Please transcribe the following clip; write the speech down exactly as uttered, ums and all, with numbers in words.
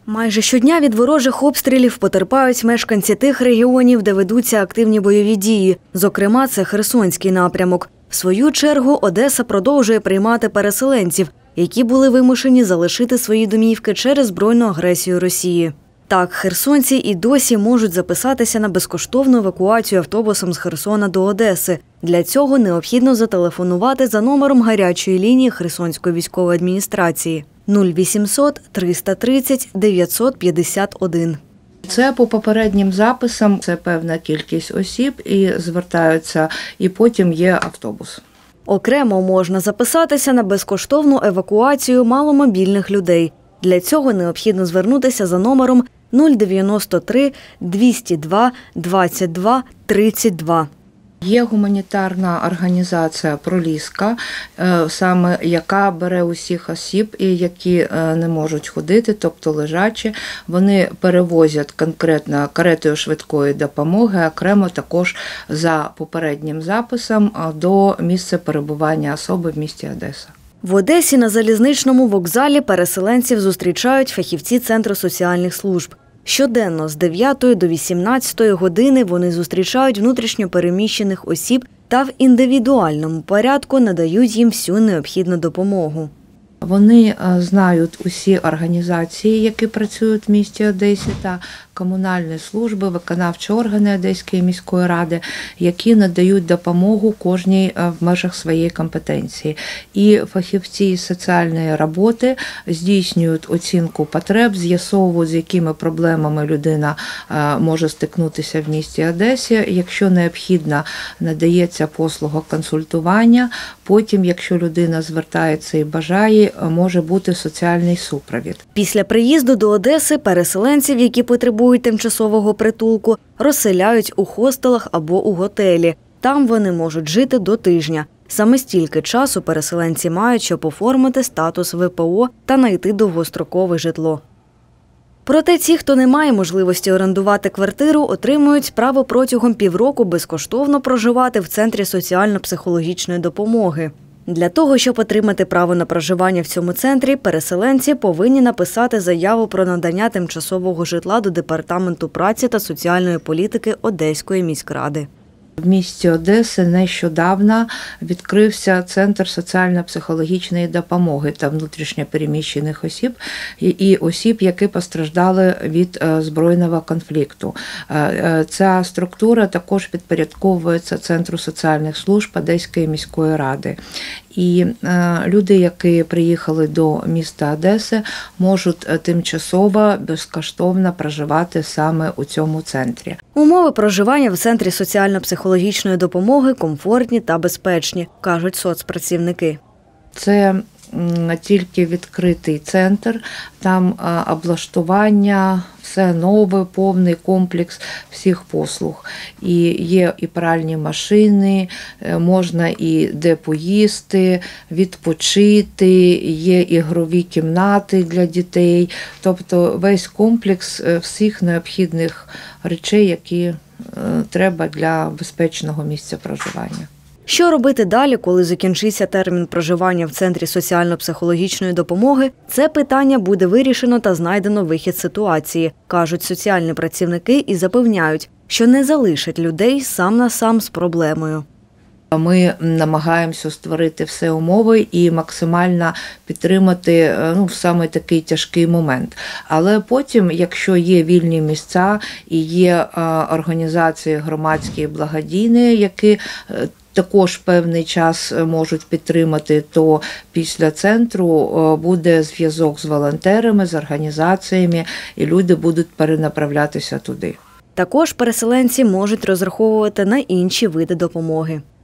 Майже щодня від ворожих обстрілів потерпають мешканці тих регіонів, де ведуться активні бойові дії. Зокрема, це Херсонський напрямок. В свою чергу Одеса продовжує приймати переселенців, які були вимушені залишити свої домівки через збройну агресію Росії. Так, херсонці і досі можуть записатися на безкоштовну евакуацію автобусом з Херсона до Одеси. Для цього необхідно зателефонувати за номером гарячої лінії Херсонської військової адміністрації нуль вісімсот триста тридцять дев'ятсот п'ятдесят один. Це по попереднім записам, це певна кількість осіб і звертаються, і потім є автобус. Окремо можна записатися на безкоштовну евакуацію маломобільних людей. Для цього необхідно звернутися за номером нуль дев'яносто три двісті два двадцять два тридцять два. Є гуманітарна організація «Проліска», саме яка бере усіх осіб, які не можуть ходити, тобто лежачі. Вони перевозять конкретно каретою швидкої допомоги, окремо також за попереднім записом до місця перебування особи в місті Одеса. В Одесі на залізничному вокзалі переселенців зустрічають фахівці Центру соціальних служб. Щоденно з дев'ятої до вісімнадцятої години вони зустрічають внутрішньо переміщених осіб та в індивідуальному порядку надають їм всю необхідну допомогу. Вони знають усі організації, які працюють в місті Одесі, та комунальні служби, виконавчі органи Одеської міської ради, які надають допомогу кожній в межах своєї компетенції. І фахівці соціальної роботи здійснюють оцінку потреб, з'ясовують, з якими проблемами людина може стикнутися в місті Одесі. Якщо необхідно, надається послуга консультування. Потім, якщо людина звертається і бажає, може бути соціальний супровід. Після приїзду до Одеси переселенців, які потребують тимчасового притулку, розселяють у хостелах або у готелі. Там вони можуть жити до тижня. Саме стільки часу переселенці мають, щоб оформити статус ве пе о та знайти довгострокове житло. Проте ті, хто не має можливості орендувати квартиру, отримують право протягом півроку безкоштовно проживати в Центрі соціально-психологічної допомоги. Для того, щоб отримати право на проживання в цьому центрі, переселенці повинні написати заяву про надання тимчасового житла до Департаменту праці та соціальної політики Одеської міськради. В місті Одеси нещодавно відкрився Центр соціально-психологічної допомоги та внутрішньопереміщених осіб і осіб, які постраждали від збройного конфлікту. Ця структура також підпорядковується Центру соціальних служб Одеської міської ради. І люди, які приїхали до міста Одеси, можуть тимчасово, безкоштовно проживати саме у цьому центрі. Умови проживання в Центрі соціально-психологічної допомоги комфортні та безпечні, кажуть соцпрацівники. Це тільки відкритий центр, там облаштування, все нове, повний комплекс всіх послуг. І є і пральні машини, можна і де поїсти, відпочити, є ігрові кімнати для дітей. Тобто весь комплекс всіх необхідних речей, які треба для безпечного місця проживання. Що робити далі, коли закінчиться термін проживання в Центрі соціально-психологічної допомоги, це питання буде вирішено та знайдено вихід з ситуації, кажуть соціальні працівники і запевняють, що не залишать людей сам на сам з проблемою. Ми намагаємося створити все умови і максимально підтримати ну, в саме такий тяжкий момент. Але потім, якщо є вільні місця і є організації громадські і благодійні, які також певний час можуть підтримати, то після центру буде зв'язок з волонтерами, з організаціями, і люди будуть перенаправлятися туди. Також переселенці можуть розраховувати на інші види допомоги.